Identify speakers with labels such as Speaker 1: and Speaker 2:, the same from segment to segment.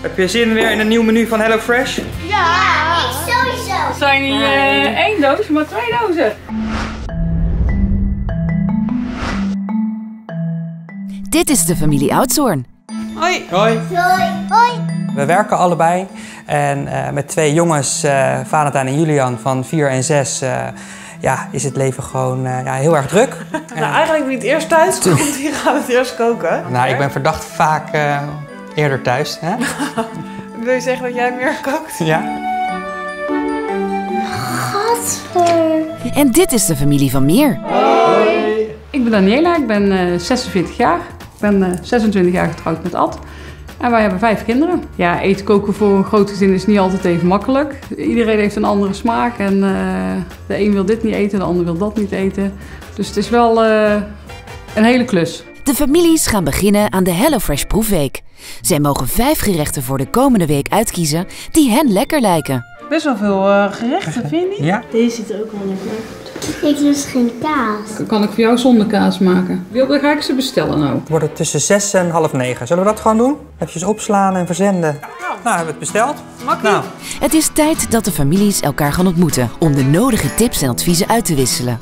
Speaker 1: Heb je zin weer in een nieuw menu van HelloFresh?
Speaker 2: Ja, ik sowieso.
Speaker 3: Het zijn niet 1 doos, maar 2 dozen.
Speaker 4: Dit is de familie Oudshoorn.
Speaker 1: Hoi. Hoi.
Speaker 2: Hoi. Hoi.
Speaker 1: We werken allebei en met 2 jongens, Valentijn en Julian van 4 en 6, ja, is het leven gewoon heel erg druk.
Speaker 5: Nou, eigenlijk wie het eerst thuis komt, die gaat het eerst koken.
Speaker 1: Nou, ik ben verdacht vaak eerder thuis. Hè?
Speaker 5: Wil je zeggen dat jij meer kookt?
Speaker 1: Ja.
Speaker 2: Gadver.
Speaker 4: En dit is de familie van Meer.
Speaker 3: Ik ben Daniela, ik ben 46 jaar. Ik ben 26 jaar getrouwd met Ad. En wij hebben 5 kinderen. Ja, eten koken voor een groot gezin is niet altijd even makkelijk. Iedereen heeft een andere smaak en de een wil dit niet eten, de ander wil dat niet eten. Dus het is wel een hele klus.
Speaker 4: De families gaan beginnen aan de HelloFresh proefweek. Zij mogen 5 gerechten voor de komende week uitkiezen die hen lekker lijken.
Speaker 5: Best wel veel gerechten, vind je?
Speaker 1: Ja.
Speaker 2: Deze ziet er ook wel lekker uit. Ik lust geen kaas.
Speaker 3: Kan ik voor jou zonder kaas maken? Dan ga ik ze bestellen nou.
Speaker 1: Het wordt tussen 6 en half 9. Zullen we dat gewoon doen? Even opslaan en verzenden. Nou, hebben we het besteld. Nou.
Speaker 4: Het is tijd dat de families elkaar gaan ontmoeten om de nodige tips en adviezen uit te wisselen.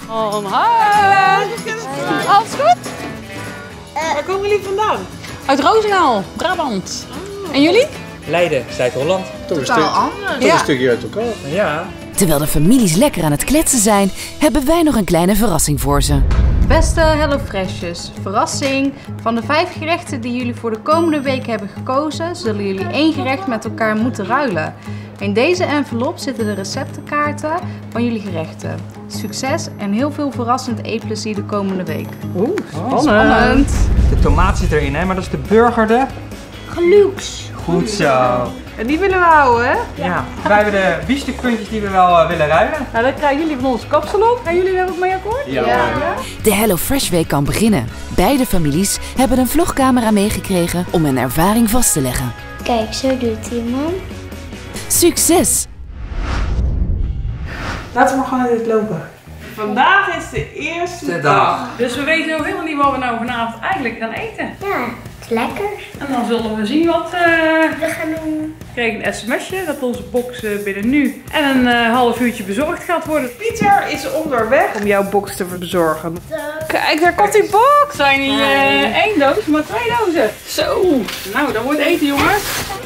Speaker 3: Alles goed?
Speaker 5: Waar komen jullie vandaan?
Speaker 3: Uit Roosendaal, Brabant. En jullie?
Speaker 1: Leiden, Zuid-Holland.
Speaker 6: Toch een stukje uit elkaar.
Speaker 1: Ja.
Speaker 4: Terwijl de families lekker aan het kletsen zijn, hebben wij nog een kleine verrassing voor ze.
Speaker 7: Beste HelloFreshers, verrassing! Van de 5 gerechten die jullie voor de komende week hebben gekozen, zullen jullie 1 gerecht met elkaar moeten ruilen. In deze envelop zitten de receptenkaarten van jullie gerechten. Succes en heel veel verrassend eetplezier de komende week.
Speaker 3: Spannend.
Speaker 1: De tomaat zit erin, hè? Maar dat is de burgerde.
Speaker 2: Geluks.
Speaker 1: Goed zo.
Speaker 5: En die willen we houden, hè?
Speaker 1: Ja. Wij hebben de biefstukpuntjes die we wel willen ruilen.
Speaker 3: Nou, dat krijgen jullie van onze kapsalon. Gaan jullie daar ook mee akkoord?
Speaker 6: Ja.
Speaker 4: De HelloFresh week kan beginnen. Beide families hebben een vlogcamera meegekregen om hun ervaring vast te leggen.
Speaker 2: Kijk, zo doet hij, man.
Speaker 4: Succes!
Speaker 5: Laten we maar gewoon uit lopen. Vandaag is de eerste dag.
Speaker 3: Dus we weten nog helemaal niet wat we nou vanavond eigenlijk gaan eten.
Speaker 2: Ja, het is lekker.
Speaker 3: En dan zullen we zien wat...
Speaker 2: We gaan doen.
Speaker 3: Ik kreeg een sms'je dat onze box binnen nu en een half uurtje bezorgd gaat worden.
Speaker 5: Pieter is onderweg om jouw box te bezorgen. Kijk, daar komt die box.
Speaker 3: Het zijn niet 1 doos, maar 2 dozen. Zo, nou dan wordt eten jongens.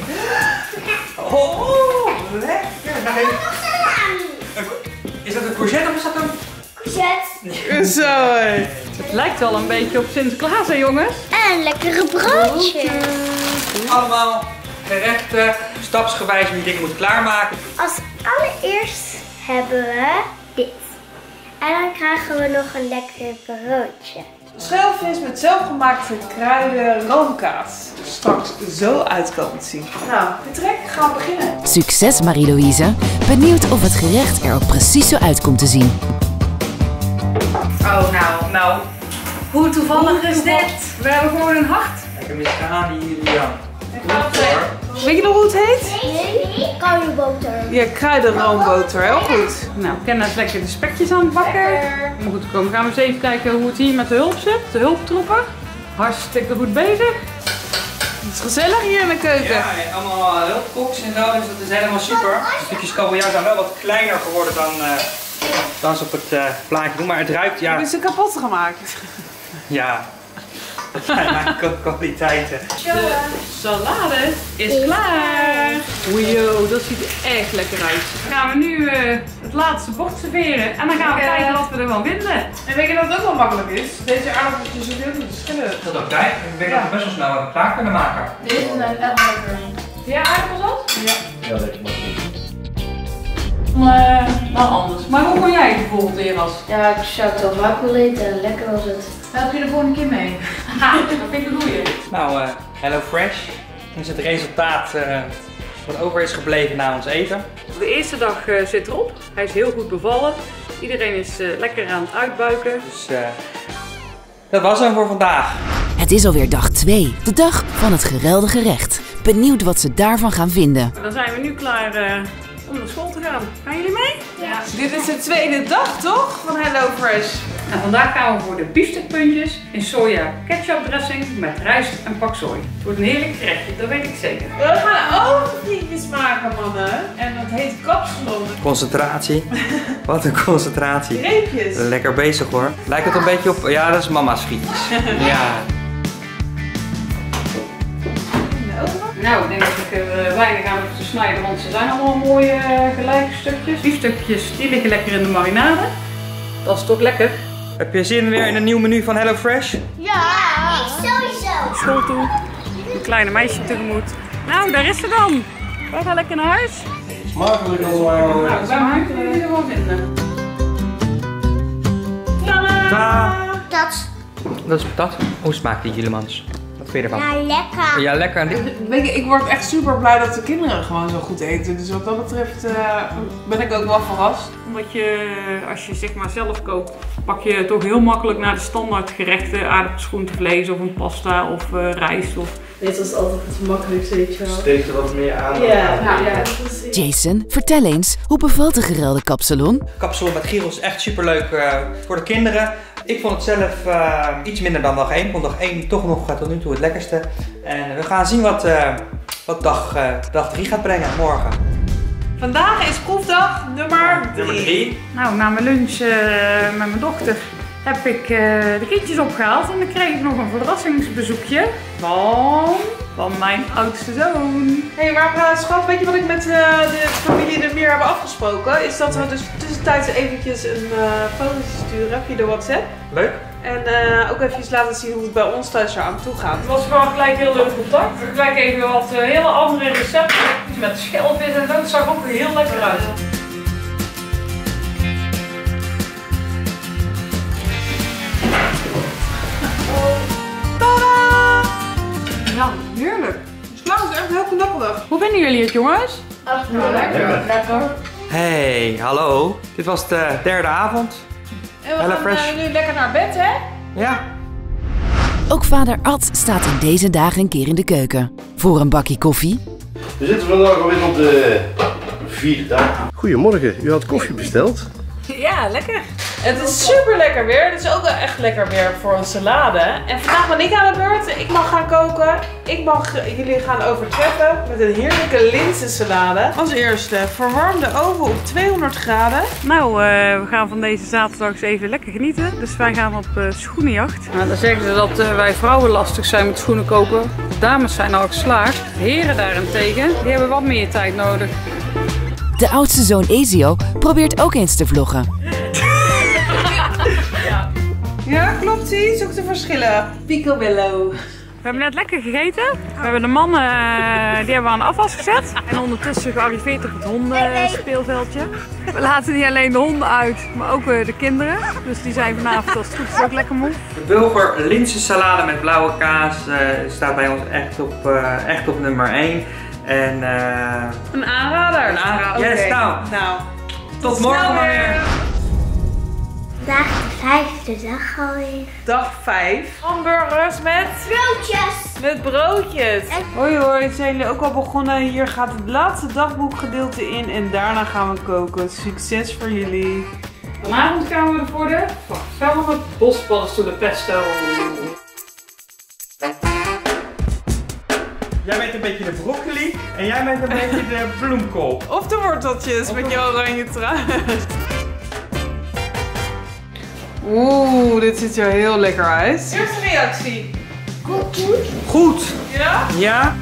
Speaker 1: Oh, lekker. Is dat een courgette of is dat een...
Speaker 2: Courgette.
Speaker 5: Zo, hé.
Speaker 3: Het lijkt wel een beetje op Sinterklaas hè jongens.
Speaker 2: En een lekkere broodje.
Speaker 1: Allemaal gerechten, stapsgewijs hoe je dingen moet klaarmaken.
Speaker 2: Als allereerst hebben we dit. En dan krijgen we nog een lekker broodje.
Speaker 5: Schelvis met zelfgemaakte kruiden roomkaas. Straks zo uit kan zien. Nou, vertrek, gaan we beginnen.
Speaker 4: Succes Marie-Louise. Benieuwd of het gerecht er ook precies zo uit komt te zien.
Speaker 3: Oh nou. Hoe toevallig is dit? We hebben gewoon een hart.
Speaker 1: Lekker misgaan die Julian.
Speaker 5: Weet je nog hoe het heet?
Speaker 2: Nee, kruidenboter.
Speaker 5: Ja, kruidenroomboter. Heel goed.
Speaker 3: Nou, Kenna is lekker de spekjes aan het bakken. Maar goed, dan gaan we eens even kijken hoe het hier met de hulp zit. De hulptroepen. Hartstikke goed bezig.
Speaker 5: Het is gezellig hier in de keuken.
Speaker 1: Ja, en allemaal hulpkoks en zo, dus dat is helemaal super. De stukjes kabeljauw zijn wel wat kleiner geworden dan ze op het plaatje doen, maar het ruikt, ja.
Speaker 5: Hebben ze kapot gemaakt?
Speaker 1: Ja. Dat zijn mijn kookkwaliteiten.
Speaker 3: De salade is klaar. Wow, dat ziet er echt lekker uit. Dan gaan we nu het laatste bord serveren en dan gaan we kijken wat we ervan vinden.
Speaker 5: En weet je dat het ook wel makkelijk is? Deze aardappeltjes zoveel te schillen.
Speaker 1: Dat ook tijd. Ik denk dat we best wel snel wat klaar kunnen maken.
Speaker 5: Deze zijn echt lekker.
Speaker 3: Ja, aardappels? Ja.
Speaker 6: Ja, lekker makkelijk.
Speaker 3: Wel anders. Maar hoe kon jij het bijvoorbeeld, Eras?
Speaker 8: Ja, ik zou het wel vaak willen eten. Lekker was het.
Speaker 3: Help je de volgende keer mee? Ha, dat vind ik een goeie.
Speaker 1: Nou, HelloFresh. Dit is het resultaat wat over is gebleven na ons eten.
Speaker 3: De eerste dag zit erop. Hij is heel goed bevallen. Iedereen is lekker aan het uitbuiken.
Speaker 1: Dus dat was hem voor vandaag.
Speaker 4: Het is alweer dag 2, de dag van het geweldige gerecht. Benieuwd wat ze daarvan gaan vinden.
Speaker 3: Dan zijn we nu klaar om naar school te gaan. Gaan jullie mee?
Speaker 5: Ja. Dit is de tweede dag toch van HelloFresh?
Speaker 3: En vandaag gaan we voor de biefstukpuntjes in soja ketchup dressing met rijst en pak zooi. Het wordt een heerlijk gerechtje, dat weet ik zeker.
Speaker 5: We gaan kapsalon.
Speaker 1: Concentratie. Wat een concentratie.
Speaker 5: Reepjes.
Speaker 1: Lekker bezig hoor. Lijkt het een beetje op... Ja, dat is mama's frietjes. Ja.
Speaker 3: Nou, ik denk dat ik er weinig aan hoef te snijden, want ze zijn allemaal mooie gelijke stukjes. Biefstukjes, die liggen lekker in de marinade. Dat is toch lekker.
Speaker 1: Heb je zin weer in een nieuw menu van HelloFresh?
Speaker 2: Ja, ik sowieso.
Speaker 3: School toe, een kleine meisje tegemoet. Nou, daar is ze dan. Wij gaan lekker naar huis.
Speaker 6: Smakelijk
Speaker 3: Nou, bij mij kunnen jullie er wel vinden.
Speaker 1: Tadaa!
Speaker 2: Dat.
Speaker 1: Dat is patat. Hoe smaakt die Julemans? Wat vind je ervan?
Speaker 2: Ja, lekker.
Speaker 1: Ja, lekker.
Speaker 5: Weet je, ik word echt super blij dat de kinderen gewoon zo goed eten. Dus wat dat betreft ben ik ook wel verrast.
Speaker 3: Omdat je, als je zeg maar zelf kookt, pak je toch heel makkelijk naar de standaard gerechten. Aardappels, groente, vlees of een pasta of rijst. Of...
Speaker 8: Dit was altijd het makkelijkste, weet je wel.
Speaker 6: Steekt er wat meer aan.
Speaker 8: Ja.
Speaker 4: Jason, vertel eens, hoe bevalt de geruilde kapsalon?
Speaker 1: Kapsalon met gyros is echt superleuk voor de kinderen. Ik vond het zelf iets minder dan dag 1. Ik vond dag 1 toch nog tot nu toe het lekkerste. En we gaan zien wat dag 3 gaat brengen morgen.
Speaker 5: Vandaag is proefdag nummer 3.
Speaker 3: Nou, na mijn lunch met mijn dochter heb ik de kindjes opgehaald en dan kreeg ik nog een verrassingsbezoekje van mijn oudste zoon.
Speaker 5: Hé, maar schat, weet je wat ik met de familie de Meer hebben afgesproken? Is dat we dus tussentijds eventjes een fotootje sturen via de WhatsApp.
Speaker 1: Leuk.
Speaker 5: En ook even laten zien hoe het bij ons thuis eraan toe gaat.
Speaker 3: Het was gewoon gelijk heel leuk contact. Gelijk even wat hele andere recepten met schelvis en zo. Het zag ook weer heel lekker uit. Ja, heerlijk.
Speaker 5: De sla is echt heel knapperig.
Speaker 3: Hoe vinden jullie het, jongens?
Speaker 8: Lekker.
Speaker 1: Hey, hallo. Dit was de derde avond.
Speaker 5: En we
Speaker 1: HelloFresh.
Speaker 5: gaan nu lekker naar bed, hè?
Speaker 1: Ja.
Speaker 4: Ook vader Ad staat in deze dagen een keer in de keuken. Voor een bakje koffie.
Speaker 6: We zitten vandaag alweer op de 4e dag. Goedemorgen, u had koffie besteld.
Speaker 5: Ja, lekker. Het is super lekker weer. Het is ook wel echt lekker weer voor een salade. En vandaag ben ik aan de beurt. Ik mag gaan koken. Ik mag jullie gaan overtreffen met een heerlijke linzensalade. Als eerste verwarm de oven op 200 graden.
Speaker 3: Nou, we gaan van deze zaterdag eens even lekker genieten. Dus wij gaan op schoenenjacht. Nou, dan zeggen ze dat wij vrouwen lastig zijn met schoenen kopen. De dames zijn al geslaagd. Heren daarentegen, die hebben wat meer tijd nodig.
Speaker 4: De oudste zoon Ezio probeert ook eens te vloggen.
Speaker 5: Ja, klopt. Zie, zoek de verschillen. Picobello.
Speaker 3: We hebben net lekker gegeten. We hebben de mannen die hebben we aan de afwas gezet. En ondertussen gearriveerd op het hondenspeelveldje. We laten niet alleen de honden uit, maar ook de kinderen. Dus die zijn vanavond als het goed is ook lekker moe.
Speaker 1: De Bulgur linzensalade met blauwe kaas staat bij ons echt op nummer 1. En
Speaker 5: Een aanrader.
Speaker 1: een aanrader.
Speaker 5: Oké.
Speaker 1: Yes, nou. Tot morgen maar weer.
Speaker 2: Vandaag de 5e dag alweer.
Speaker 5: Dag 5. Hamburgers met
Speaker 2: Broodjes.
Speaker 5: Met broodjes. Hoi hoi, zijn jullie ook al begonnen? Hier gaat het laatste dagboekgedeelte in en daarna gaan we koken. Succes voor jullie.
Speaker 3: Vanavond gaan we voor de farfelle bospaddenstoelen pesto.
Speaker 1: Jij bent een beetje de broccoli en jij bent een beetje de bloemkool.
Speaker 5: Of de worteltjes met je oranje trui. Oeh, dit ziet er heel lekker uit. Eerste reactie.
Speaker 1: Goed.
Speaker 5: Ja?
Speaker 1: Ja.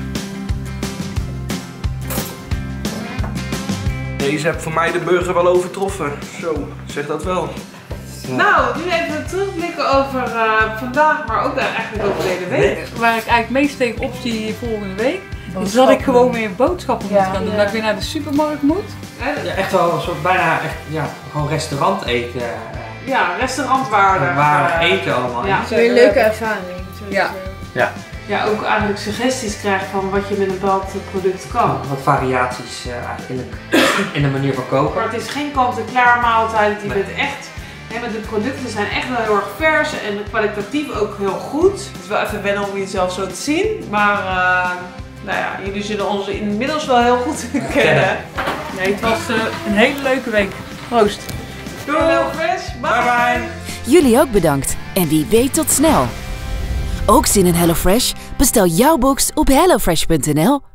Speaker 9: Deze heb voor mij de burger wel overtroffen. Zo, zeg dat wel.
Speaker 5: Nou, nu even terugblikken over vandaag, maar ook eigenlijk over de hele week.
Speaker 3: Waar ik eigenlijk meest tegen op zie volgende week, is dat ik gewoon weer boodschappen moet gaan doen. Dat ik weer naar de supermarkt moet.
Speaker 1: Ja, echt wel een soort bijna echt, ja, gewoon restaurant eten.
Speaker 5: Ja, restaurantwaardig.
Speaker 1: Waardig eten allemaal.
Speaker 5: Ja.
Speaker 8: Weer een leuke ervaring.
Speaker 5: Ja.
Speaker 1: Ja.
Speaker 5: Ja, ook eigenlijk suggesties krijgen van wat je met een bepaald product kan.
Speaker 1: Wat variaties eigenlijk in de manier van koken.
Speaker 5: Maar het is geen kant-en-klaar maaltijd. Die
Speaker 1: Nee.
Speaker 5: bent echt, de producten zijn echt wel heel erg vers en kwalitatief ook heel goed. Het is wel even wennen om jezelf zo te zien. Maar nou ja, jullie zullen ons inmiddels wel heel goed kennen.
Speaker 3: Nee, het was een hele leuke week. Proost.
Speaker 5: Doei, HelloFresh. Bye bye.
Speaker 4: Jullie ook bedankt en wie weet tot snel. Ook zin in HelloFresh? Bestel jouw box op hellofresh.nl.